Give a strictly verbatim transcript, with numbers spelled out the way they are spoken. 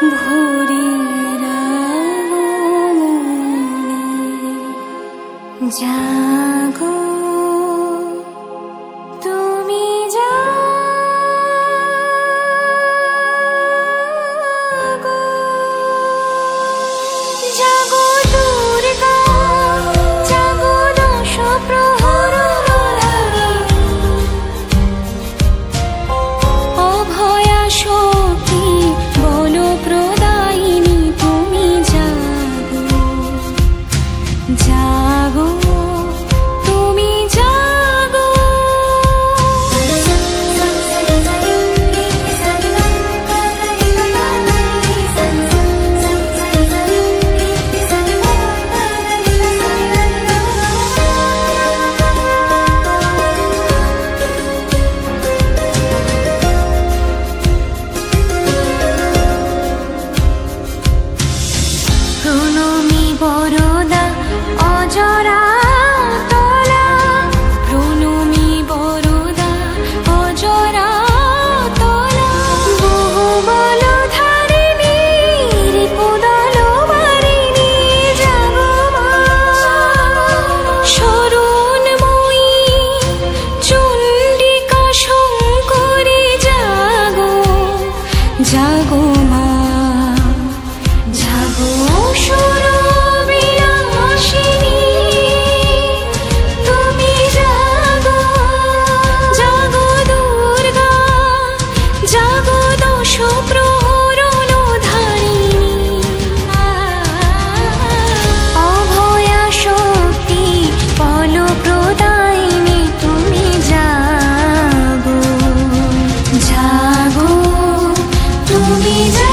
ভোরের আগমনে জাগো তুমি জাগো জাগো দুর্গা জাগো দশ প্রহর অভয়া শক্তি বল প্রদায়িনী তুমি জাগো জাগো তুমি জাগো প্রণমী বরদা অজরা তলা প্রণমী বরদা অজরা তলা বহু বল ধারিণী রিপুদল বারিণী জাগো মা শরণময়ী চণ্ডিকা শঙ্করী জাগো জাগো মা জাগো সুরবিনাশিনী তুমি জাগো জাগো দুর্গা জাগো দশ প্রহরণ ধারিণী অভয়া শক্তি বল প্রদায়িনী তুমি জাগো জাগো তুমি জাগো